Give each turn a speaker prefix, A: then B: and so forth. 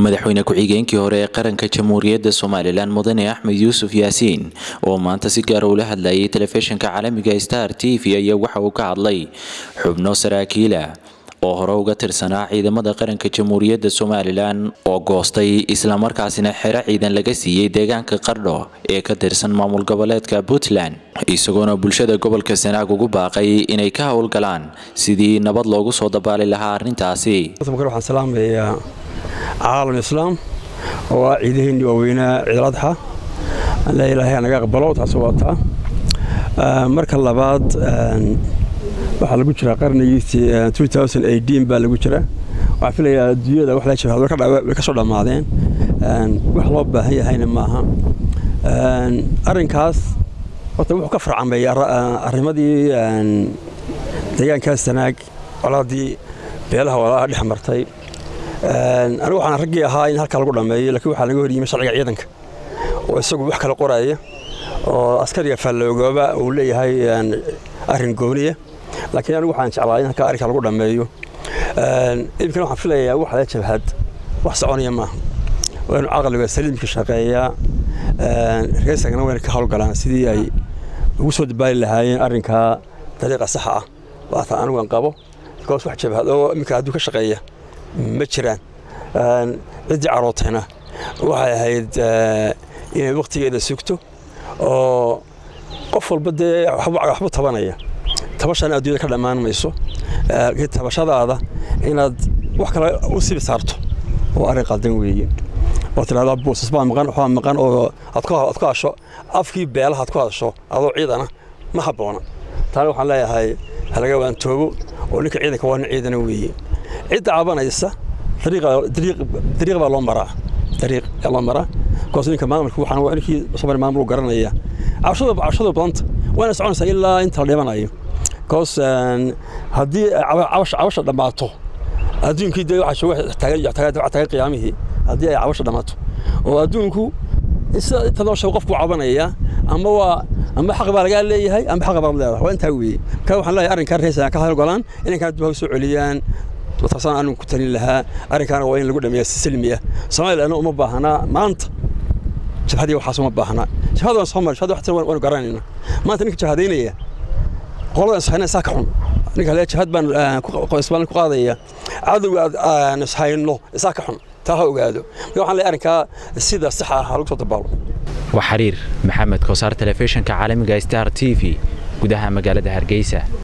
A: madaxweyne ku-xigeenkii hore ee qaranka jamhuuriyadda Soomaaliland Mudane Axmed Yuusuf Yaasiin oo maanta si gaar ah ula hadlayay telefishinka caalamiga Star TV ayaa waxa uu ka hadlay xubno saraakiil ah oo hore uga tirsanaa ciidamada qaranka jamhuuriyadda Soomaaliland oo goostay isla markaasina xero ciidan laga siiyay deegaanka Qardho ee ka tirsan maamul goboleedka Puntland isagoona bulshada gobolka Sanaag ugu baaqay inay ka howlgalaan sidii nabad loogu soo dabaali lahaa arrintaasi.
B: waxaan salaamayaa عالم الإسلام وعيدهن ووينا عيد الأضحى لا إله إلا الله قبلوا تصواتها مركز اللباد waxaa lagu jira qarnigii 2018 baa lagu jira waxa filayaa adduunyada wax la jiro way ka soo dhamaadeen wax loo baahan yahayna maaha arrinkaas horta wuxuu ka farcamay arrimadii deegaanka Sanaag walaadii beelaha walaha dhex martay anigu waxaan ragii ahaa in halka lagu dhameeyo laakiin waxa laga horiyay sharciga ciidanka oo isagu wax kala qoraya oo askariga falloogaba uu leeyahay arrin gooniye laakiin anigu waxaan jeclahay in halka arrinka lagu dhameeyo ibkan waxaan filayaa wax la jabhad wax soconaya ma waan aqalga saliimka shaqeeya reesagana waan ka hawlgalaan sidii ay ugu soo dabaali lahaayeen arrinka dariiqa sax ah waxa anigu aan qabo because wax jabhad oo imika haduu ka shaqeeya ma jiraan cidii carootayna waxay ahayd inay waqtigeeda sugto oo qof walba waxba tabanaya tabashana adduunyada ka dhamaan mayso tabashadaada inaad wax kale u sii saarto oo arrin qaldan weeye oo tiraahdo boosas baa maqan oo aad ka hasho afkii beelaha aad ku hadasho adoo ciidana ma habboona taan waxaan leeyahay halaga waan toobo oo ninka ciidanka waa ciidana weeye عيد عبانيسا طريق بالله مرة طريق الله مرة كوسين كمان ملكو حنا وعنكي صبر ما ملو قرنية عشرة بلانت وأنا سعون سإلا أنت اللي بنايو كوس هدي عوش دمعته هدي كده عشوة تاج قيامه هدي عوش دمعته وهدونكو إذا تدور شوقفكوا عبانية أما حق بالقال لي هاي أما حق بالله وأنت هوي كانوا حنا يعرن كرهسة كهذا قلان إن كانت بهوسو عليان وتصان أنو كترين لها أريكان وين اللي قدام يسلمية سمايل أنا أم بهنا ما أنت شوف هذه وحاسم بهنا شوف هذا صمر شوف هذا حتى وين قرانينا ما أنت نك شهادينية قالوا إحنا ساكحون نك هلا شهاد بن قسمان قاضية عادوا نسحين له ساكحون تهاو قادوا يوم حنا أريكا السيدة الصحة هلوك تطبقوا
A: وحرير محمد كوسار تلفزيون كعالمي ستار TV gudaha magaalada Hargeysa.